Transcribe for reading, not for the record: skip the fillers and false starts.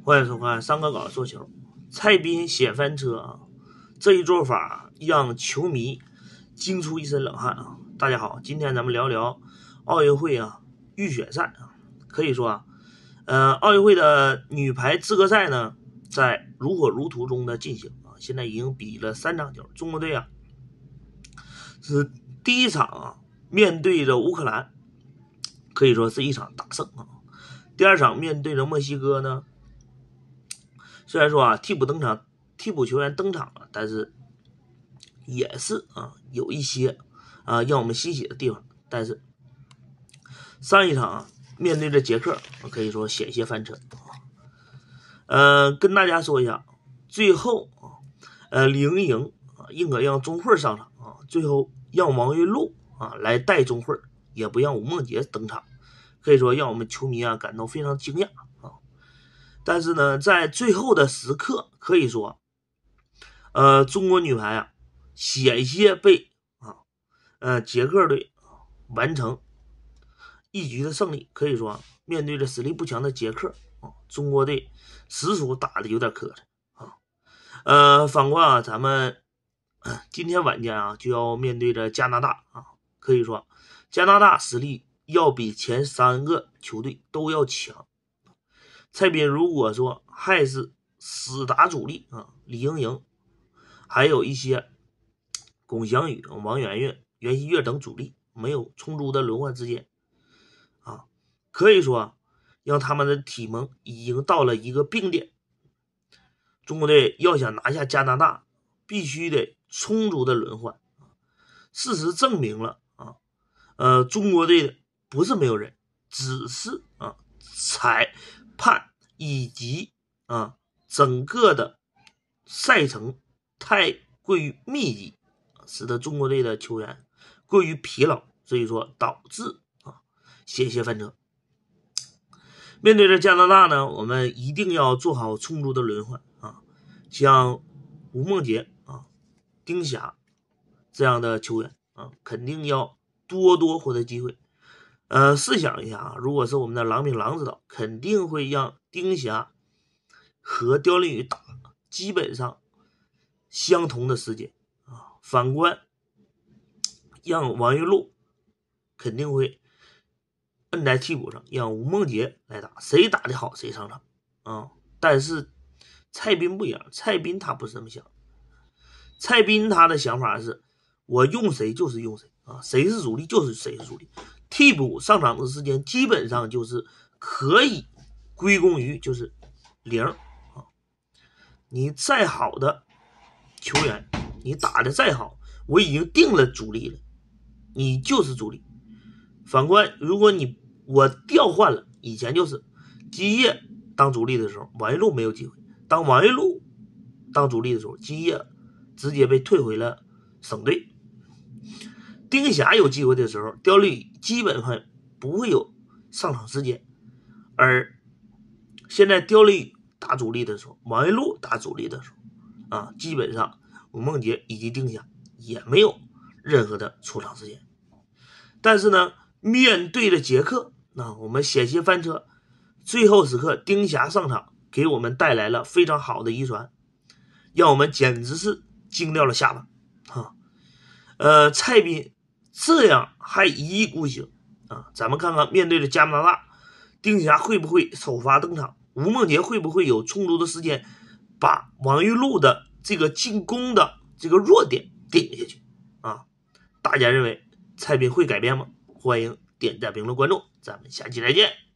欢迎收看三个稿做球。蔡斌写翻车啊，这一做法让球迷惊出一身冷汗啊！大家好，今天咱们聊聊奥运会啊预选赛啊。可以说奥运会的女排资格赛呢，在如火如荼中的进行啊，现在已经比了3场球。中国队啊是第一场啊面对着乌克兰，可以说是一场大胜啊。第二场面对着墨西哥呢，虽然说啊替补球员登场了，但是也是有一些让我们欣喜的地方。但是上一场面对着捷克，可以说险些翻车。跟大家说一下，最后李盈莹宁可让钟慧上场最后让王云璐来带钟慧，也不让吴梦洁登场，可以说让我们球迷感到非常惊讶啊。但是呢，在最后的时刻，可以说中国女排险些被捷克队完成一局的胜利。可以说面对着实力不强的捷克中国队实属打的有点磕碜反观咱们今天晚间就要面对着加拿大可以说加拿大实力要比前3个球队都要强。蔡斌如果说还是死打主力李盈莹，还有一些龚翔宇、王媛媛、袁心玥等主力没有充足的轮换时间可以说让他们的体能已经到了一个冰点。中国队要想拿下加拿大，必须得充足的轮换。事实证明了中国队的不是没有人，只是裁判以及整个的赛程太过于密集，使得中国队的球员过于疲劳，所以说导致险些翻车。面对着加拿大呢，我们一定要做好充足的轮换像吴梦洁丁霞这样的球员肯定要多多获得机会。试想一下如果是我们的郎平郎指导，肯定会让丁霞和刁琳宇打基本上相同的时间反观让王云璐肯定会摁在替补上，让吴梦洁来打，谁打得好谁上场但是蔡斌不一样，蔡斌他不是这么想，蔡斌他的想法是我用谁就是用谁谁是主力就是谁是主力，替补上场的时间基本上就是可以归功于就是0你再好的球员，你打的再好，我已经定了主力了，你就是主力。反观如果我调换了，以前就是基业当主力的时候，王云璐没有机会，当王云璐当主力的时候，基业直接被退回了省队。丁霞有机会的时候，刁琳宇基本上不会有上场时间，而现在刁琳宇打主力的时候，王云璐打主力的时候基本上吴梦洁以及丁霞也没有任何的出场时间。但是呢，面对着捷克我们险些翻车，最后时刻丁霞上场给我们带来了非常好的遗传，让我们简直是惊掉了下巴蔡斌这样还一意孤行咱们看看面对着加拿大，丁霞会不会首发登场，吴梦洁会不会有充足的时间把王云璐的这个进攻的这个弱点顶下去大家认为蔡斌会改变吗？欢迎点赞评论关注，咱们下期再见。